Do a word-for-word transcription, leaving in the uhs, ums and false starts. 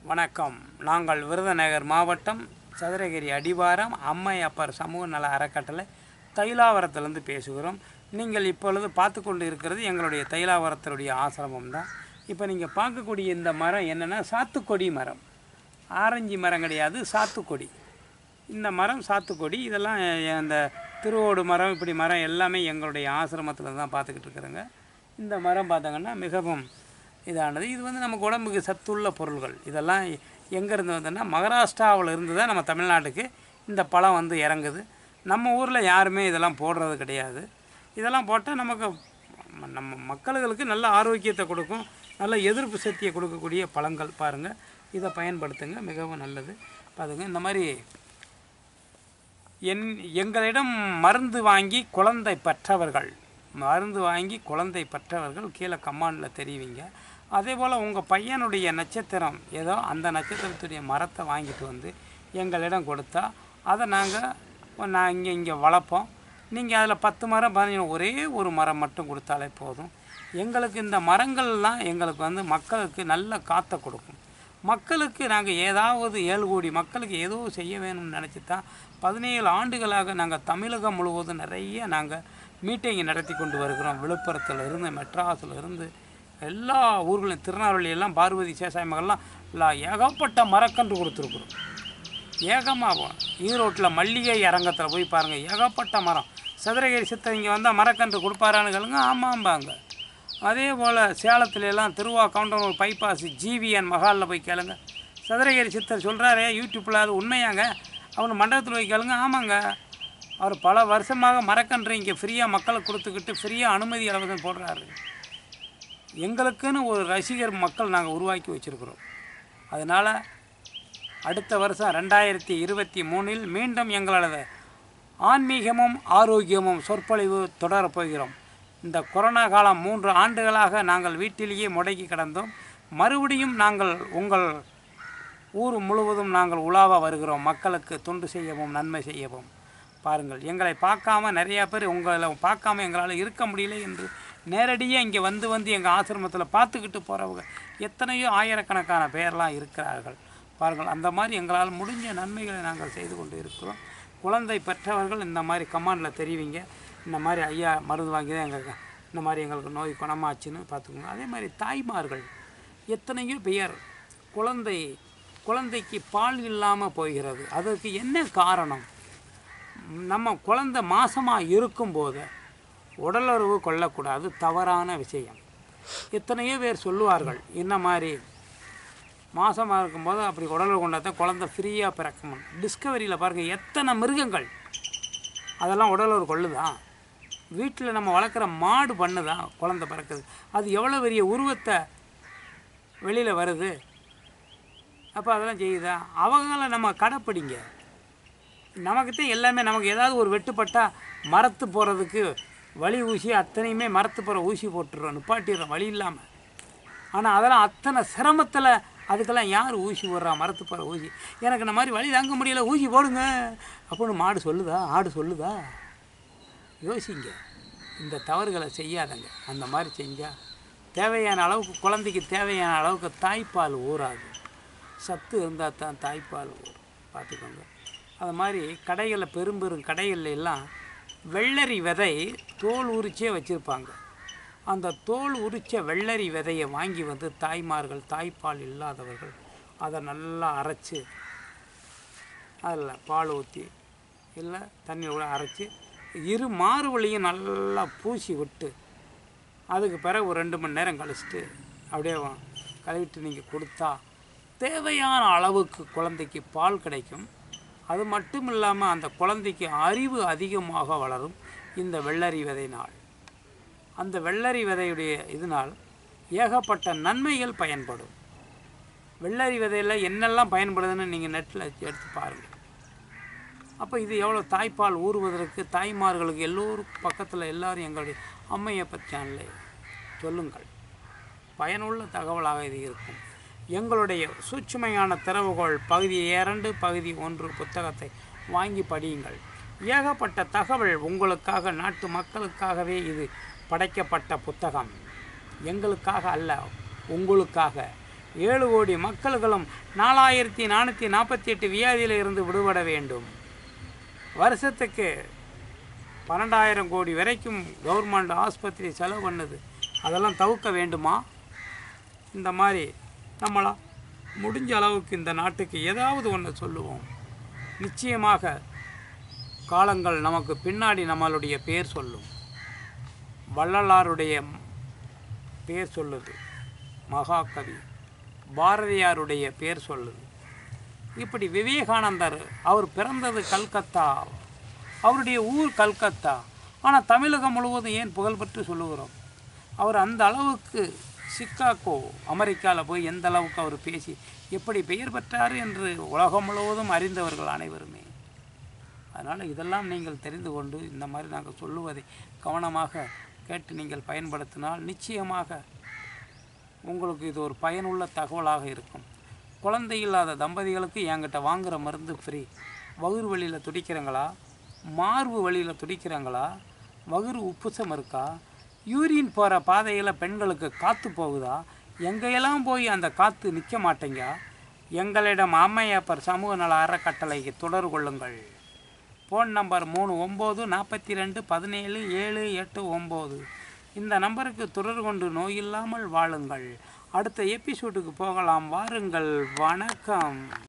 வணக்கம். நாங்கள் விருதுநகர் மாவட்டம் சதுரகிரி அடிவாரம் அம்மையப்பர் சமூக நல அறக்கட்டளை தைலாவரத்திலிருந்து பேசுகிறோம். நீங்கள் இப்பொழுது பார்த்து கொண்டு இருக்கிறது எங்களுடைய தைலாவரத்தினுடைய ஆசிரமம் தான். இப்போ நீங்கள் பார்க்கக்கூடிய இந்த மரம் என்னென்னா சாத்துக்கொடி மரம். ஆரஞ்சு மரம் கிடையாது, சாத்துக்கொடி. இந்த மரம் சாத்துக்கொடி. இதெல்லாம் இந்த திருவோடு மரம், இப்படி மரம் எல்லாமே எங்களுடைய ஆசிரமத்தில் தான் பார்த்துக்கிட்டு இருக்கிறோங்க. இந்த மரம் பார்த்தாங்கன்னா மிகவும் இதானது. இது வந்து நமக்கு உடம்புக்கு சத்துள்ள பொருள்கள். இதெல்லாம் எங்கேருந்து வந்ததுன்னா மகாராஷ்டிராவில் இருந்து தான் நம்ம தமிழ்நாட்டுக்கு இந்த பழம் வந்து இறங்குது. நம்ம ஊரில் யாருமே இதெல்லாம் போடுறது கிடையாது. இதெல்லாம் போட்டால் நமக்கு நம்ம மக்களுக்கு நல்ல ஆரோக்கியத்தை கொடுக்கும், நல்ல எதிர்ப்பு சக்தியை கொடுக்கக்கூடிய பழங்கள். பாருங்கள், இதை பயன்படுத்துங்க, மிகவும் நல்லது. பாருங்க, இந்த மாதிரி என் எங்களிடம் மருந்து வாங்கி குழந்தை பெற்றவர்கள் மருந்து வாங்கி குழந்தை பெற்றவர்கள் கீழே கமாண்டில் தெரிவிங்க. அதே போல் உங்கள் பையனுடைய நட்சத்திரம் ஏதோ அந்த நட்சத்திரத்துடைய மரத்தை வாங்கிட்டு வந்து எங்களிடம் கொடுத்தா அதை நாங்கள் நான் இங்கே இங்கே வளர்ப்போம். நீங்கள் அதில் பத்து மரம் பதினஞ்சு ஒரே ஒரு மரம் மட்டும் கொடுத்தாலே போதும். எங்களுக்கு இந்த மரங்கள்லாம் எங்களுக்கு வந்து மக்களுக்கு நல்ல காற்றை கொடுக்கும். மக்களுக்கு நாங்கள் ஏதாவது ஏழு கோடி மக்களுக்கு ஏதோ செய்ய வேணும்னு நினச்சி தான் பதினேழு ஆண்டுகளாக நாங்கள் தமிழகம் முழுவதும் நிறைய நாங்கள் மீட்டிங்கை நடத்தி கொண்டு வருகிறோம். விழுப்புரத்தில் இருந்து மெட்ராஸில் இருந்து எல்லா ஊர்களையும், திருநெல்வேலியெல்லாம் பார்வதி சேசாய் மகள்லாம் எல்லாம் ஏகப்பட்ட மரக்கன்று கொடுத்துருக்குறோம். ஏகமாக ஈரோட்டில் மல்லிகை அரங்கத்தில் போய் பாருங்கள், ஏகப்பட்ட மரம். சதுரகிரி சித்தர் இங்கே வந்தால் மரக்கன்று கொடுப்பாரான்னு கேளுங்க, ஆமாம்பாங்க. அதே போல் சேலத்துலலாம் திருவா கவுண்டர் பைபாஸ் ஜிவிஎன் மகாலில் போய் கேளுங்க, சதுரகிரி சித்தர் சொல்கிறாரே யூடியூப்பில் அது உண்மையாங்க, அவனு மண்டபத்தில் போய் கேளுங்க, ஆமாங்க. அவர் பல வருஷமாக மரக்கன்று இங்கே ஃப்ரீயாக மக்களுக்கு கொடுத்துக்கிட்டு ஃப்ரீயாக அனுமதி இலவசம் போடுறாரு. எங்களுக்குன்னு ஒரு ரசிகர் மக்கள் நாங்கள் உருவாக்கி வச்சுருக்குறோம். அதனால் அடுத்த வருஷம் ரெண்டாயிரத்தி இருபத்தி மூணில் மீண்டும் எங்களது ஆன்மீகமும் ஆரோக்கியமும் சொற்பொழிவு தொடரப்போகிறோம். இந்த கொரோனா காலம் மூன்று ஆண்டுகளாக நாங்கள் வீட்டிலேயே முடங்கி கிடந்தோம். மறுபடியும் நாங்கள் உங்கள் ஊர் முழுவதும் நாங்கள் உலாவ வருகிறோம், மக்களுக்கு தொண்டு செய்யவும் நன்மை செய்யவும். பாருங்கள், எங்களை பார்க்காம நிறையா பேர் உங்களை பார்க்காம எங்களால் இருக்க முடியல என்று நேரடியாக இங்கே வந்து வந்து எங்கள் ஆசிரமத்தில் பார்த்துக்கிட்டு போகிறவங்க எத்தனையோ ஆயிரக்கணக்கான பேர்லாம் இருக்கிறார்கள். பாருங்கள், அந்த மாதிரி எங்களால் முடிஞ்ச நன்மைகளை நாங்கள் செய்து கொண்டு இருக்கிறோம். குழந்தை பெற்றவர்கள் இந்த மாதிரி கமாண்டில் தெரிவிங்க, இந்த மாதிரி ஐயா மருந்து வாங்கி தான் எங்களுக்கு இந்த மாதிரி எங்களுக்கு நோய் குணமாச்சுன்னு பார்த்துக்கோங்க. அதே மாதிரி தாய்மார்கள் எத்தனையோ பேர் குழந்தை குழந்தைக்கு பால் இல்லாமல் போகிறது. அதற்கு என்ன காரணம்? நம்ம குழந்தை மாசமாக இருக்கும்போது உடலுறவு கொள்ளக்கூடாது, தவறான விஷயம். எத்தனையோ பேர் சொல்லுவார்கள், இந்த மாதிரி மாசமாக இருக்கும்போது அப்படி உடலுறவு கொண்டாதான் குழந்தை ஃப்ரீயாக பிறக்கணும். டிஸ்கவரியில் பாருங்கள், எத்தனை மிருகங்கள் அதெல்லாம் உடலுறவு கொள்ளுதான். வீட்டில் நம்ம வளர்க்குற மாடு பண்ணுதான் குழந்தை பிறக்குது. அது எவ்வளோ பெரிய உருவத்தை வெளியில் வருது. அப்போ அதெல்லாம் செய்யுதா? அவங்கள நம்ம கடைப்பிடிங்க. நமக்குத்தான் எல்லாமே. நமக்கு ஏதாவது ஒரு வெட்டுப்பட்டால் மரத்து போகிறதுக்கு வலி ஊசி அத்தனையுமே மரத்து போகிற ஊசி போட்டுடுறோம், நிப்பாட்டிடுறோம் வழி இல்லாமல். ஆனால் அதெல்லாம் அத்தனை சிரமத்தில் அதுக்கெல்லாம் யார் ஊசி போடுறா? மரத்து போகிற ஊசி. எனக்கு இந்த மாதிரி வழி தாங்க முடியலை, ஊசி போடுங்க அப்படின்னு மாடு சொல்லுதா? ஆடு சொல்லுதா? யோசிங்க, இந்த தவறுகளை செய்யாதங்க. அந்த மாதிரி செஞ்சால் தேவையான அளவுக்கு குழந்தைக்கு தேவையான அளவுக்கு தாய்ப்பால் ஊறாது. சத்து இருந்தால் தான் தாய்ப்பால் ஊறும், பார்த்துக்கோங்க. அது மாதிரி கடைகளில் பெரும் பெரும் கடைகளில் எல்லாம் வெள்ளரி விதை தோல் உரிச்சே வச்சுருப்பாங்க. அந்த தோல் உரித்த வெள்ளரி விதையை வாங்கி வந்து தாய்மார்கள், தாய்ப்பால் இல்லாதவர்கள் அதை நல்லா அரைச்சி அதில் பால் ஊற்றி இல்லை தண்ணி கூட அரைச்சி இரு மாறுவழியும் நல்லா பூசி விட்டு அதுக்கு பிறகு ஒரு ரெண்டு மணி நேரம் கழிச்சிட்டு அப்படியே கழுவிட்டு நீங்கள் கொடுத்தா தேவையான அளவுக்கு குழந்தைக்கு பால் கிடைக்கும். அது மட்டும் இல்லாமல் அந்த குழந்தைக்கு அறிவு அதிகமாக வளரும் இந்த வெள்ளரி விதையினால். அந்த வெள்ளரி விதையுடைய இதனால் ஏகப்பட்ட நன்மைகள் பயன்படும். வெள்ளரி விதையில் என்னெல்லாம் பயன்படுதுன்னு நீங்கள் நெட்டில் எடுத்து பாருங்கள். அப்போ இது எவ்வளோ தாய்ப்பால் ஊறுவதற்கு தாய்மார்களுக்கு எல்லோரும் பக்கத்தில் எல்லோரும் எங்களுடைய அம்மையப்பர் சேனலை சொல்லுங்கள். பயனுள்ள தகவலாக இது இருக்கும். எங்களுடைய சூட்சுமையான திறவுகோள் பகுதி இரண்டு பகுதி ஒன்று புத்தகத்தை வாங்கி படியுங்கள். ஏகப்பட்ட தகவல் உங்களுக்காக, நாட்டு மக்களுக்காகவே இது படைக்கப்பட்ட புத்தகம். எங்களுக்காக அல்ல, உங்களுக்காக. ஏழு கோடி மக்கள்களும் நாலாயிரத்தி நானூற்றி நாற்பத்தி எட்டு வியாதியில் இருந்து விடுபட வேண்டும். வருஷத்துக்கு பன்னெண்டாயிரம் கோடி வரைக்கும் கவர்மெண்ட் ஆஸ்பத்திரி செலவு பண்ணுது. அதெல்லாம் தவிர்க்க வேண்டுமா? இந்த மாதிரி நம்மளா முடிஞ்ச அளவுக்கு இந்த நாட்டுக்கு ஏதாவது ஒன்று சொல்லுவோம். நிச்சயமாக காலங்கள் நமக்கு பின்னாடி நம்மளுடைய பேர் சொல்லும். வள்ளலாருடைய பேர் சொல்லுது, மகாகவி பாரதியாருடைய பேர் சொல்லுது. இப்படி விவேகானந்தர் அவர் பிறந்தது கல்கத்தா, அவருடைய ஊர் கல்கத்தா. ஆனால் தமிழகம் முழுவதும் ஏன் புகழ்பெற்று சொல்லுகிறோம்? அவர் அந்த அளவுக்கு சிக்காகோ அமெரிக்காவில் போய் எந்த அளவுக்கு அவர் பேசி எப்படி பெயர் பெற்றார் என்று உலகம் முழுவதும் அறிந்தவர்கள் அனைவருமே. அதனால் இதெல்லாம் நீங்கள் தெரிந்து கொண்டு இந்த மாதிரி நாங்கள் சொல்லுவதை கவனமாக கேட்டு நீங்கள் பயன்படுத்தினால் நிச்சயமாக உங்களுக்கு இது ஒரு பயனுள்ள தகவலாக இருக்கும். குழந்தை இல்லாத தம்பதிகளுக்கு என்கிட்ட வாங்குகிற மருந்து ஃப்ரீ. வகுறு வழியில் துடிக்கிறாங்களா, மார்பு வழியில் துடிக்கிறாங்களா, வகுறு உப்புசம் இருக்கா, யூரின் போகிற பாதையில் பெண்களுக்கு காற்று போகுதா, எங்கெல்லாம் போய் அந்த காற்று நிற்க மாட்டேங்க, எங்களிடம் அம்மையப்பர் சமூக நல அறக்கட்டளைக்கு தொடர்பு கொள்ளுங்கள். ஃபோன் நம்பர் மூணு ஒம்பது நாற்பத்தி ரெண்டு பதினேழு ஏழு எட்டு ஒம்பது. இந்த நம்பருக்கு தொடர்பு கொண்டு நோயில்லாமல் வாழுங்கள். அடுத்த எபிசோடுக்கு போகலாம் வாருங்கள். வணக்கம்.